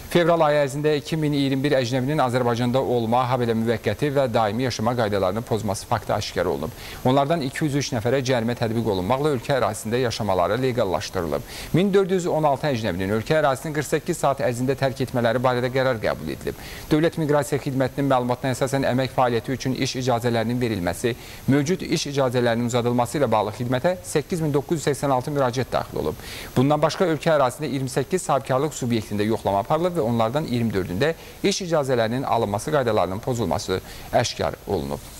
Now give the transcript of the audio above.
Fevral ayı ərzində 2021 əcnəbinin Azərbaycanda olma, habelə müvəqqəti və daimi yaşama qaydalarını pozması faktı aşkar olunub. Onlardan 203 nəfərə cərimə tətbiq olunmaqla ölkə ərazisində yaşamaları legallaşdırılıb. 1416 əcnəbinin ölkə ərazisini 48 saat ərzində tərk etmələri barədə qərar qəbul edilib. Dövlət Miqrasiya Xidmətinin məlumatına əsasən əmək fəaliyyəti üçün iş icazələrinin verilməsi, mövcud iş icazələrinin uzadılması ilə bağlı xidmətə 8986 müraciət daxil olub. Bundan başqa ölkə ərazisində 28 sahibkarlıq subyektində yoxlama aparılıb və onlardan 24-ündə iş icazələrinin alınması qaydalarının pozulması əşkar olunub.